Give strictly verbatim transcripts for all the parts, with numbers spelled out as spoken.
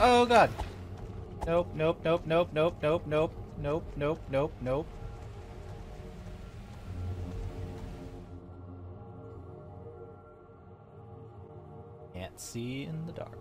Oh god. Nope, nope, nope, nope, nope, nope, nope, nope, nope, nope, nope. Can't see in the dark.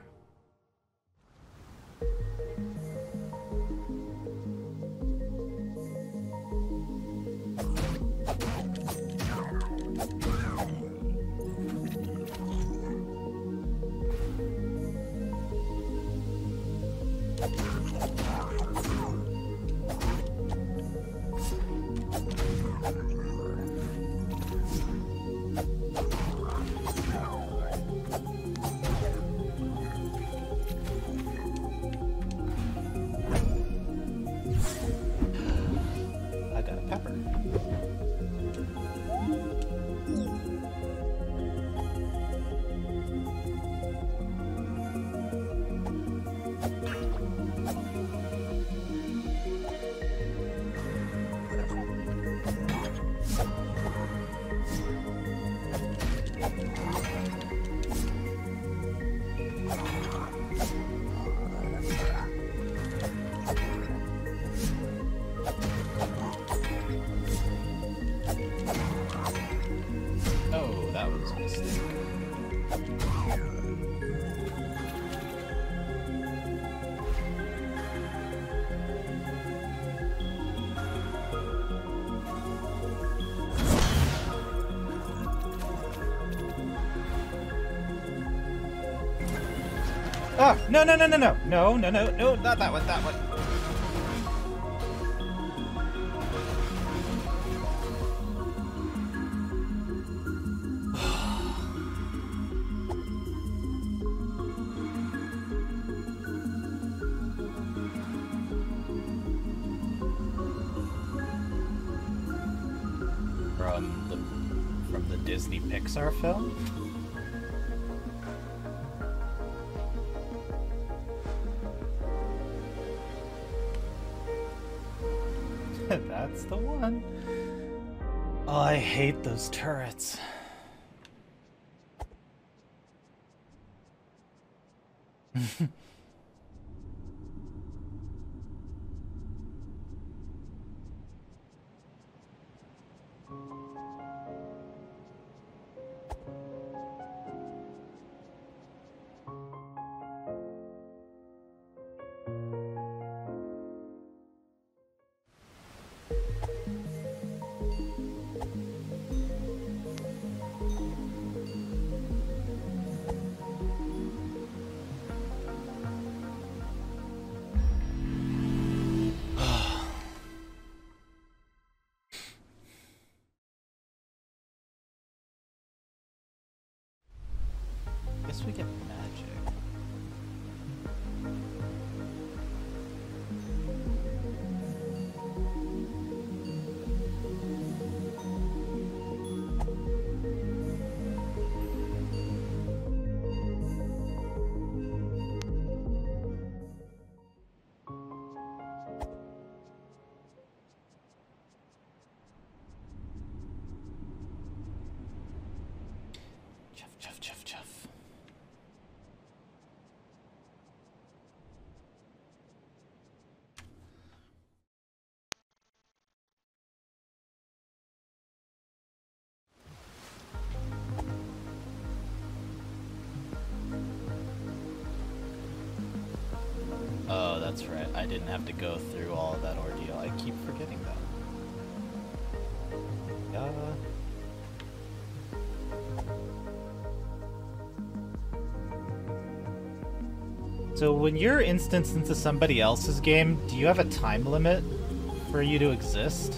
Oh, no, no, no, no, no, no, no, no, no, not that one, that one. From the, from the Disney Pixar film? That's the one. Oh, I hate those turrets. We get magic. Chuff, chuff, chuff, chuff. Oh, that's right. I didn't have to go through all of that ordeal. I keep forgetting that. Yeah. So when you're instanced into somebody else's game, do you have a time limit for you to exist?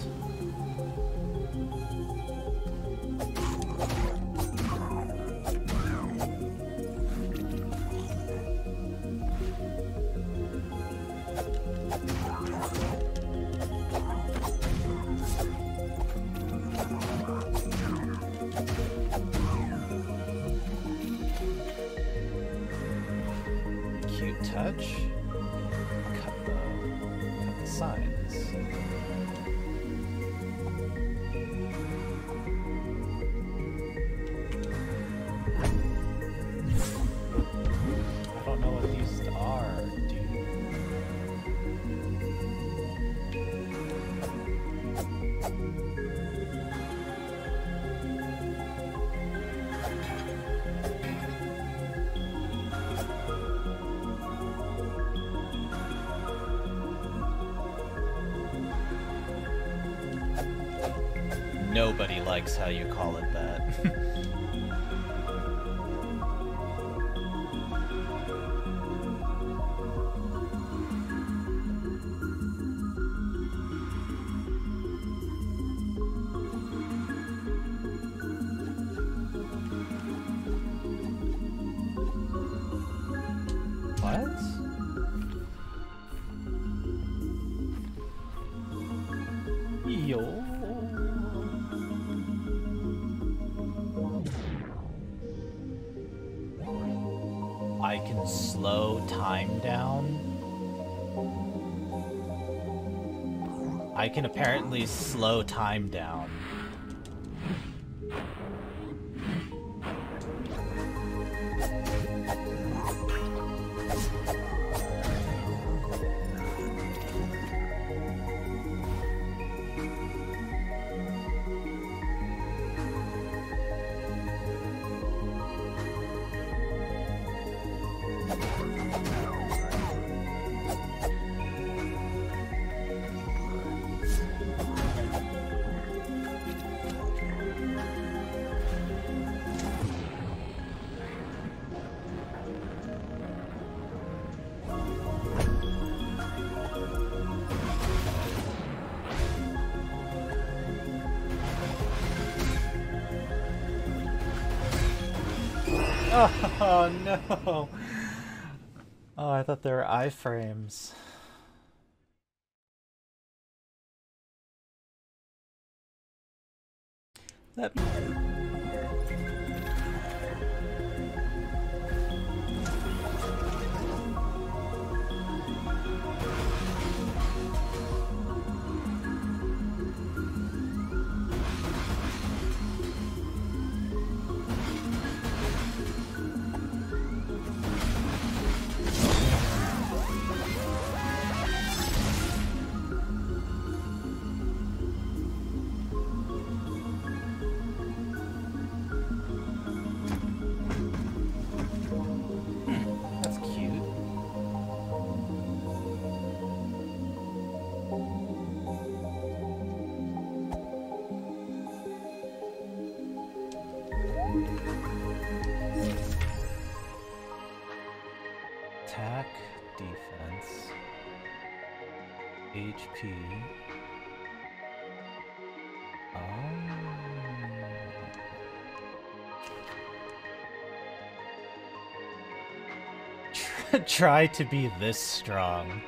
Touch. Cut the, cut the sides. I don't know what these are. Nobody likes how you call it that. What? Yo. I can slow time down. I can apparently slow time down. Oh no! Oh, I thought they were iframes. That. Attack, defense, H P. Oh. Try to be this strong.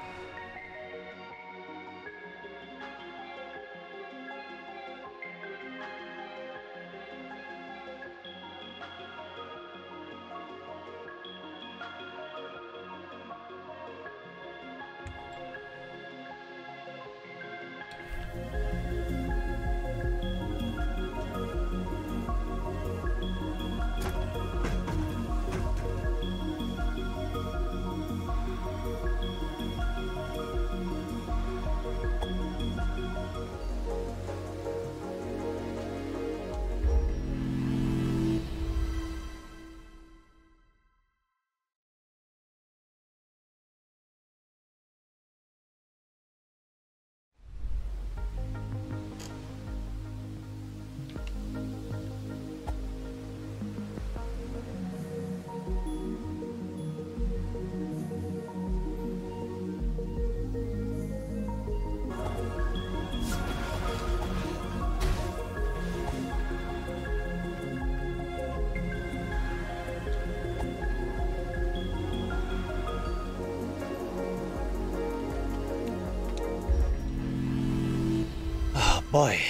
Boy.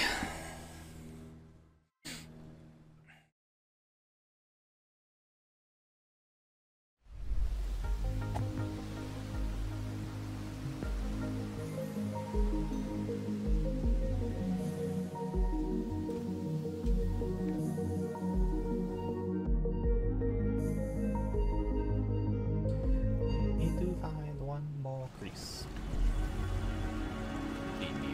Need to find one more crease. Need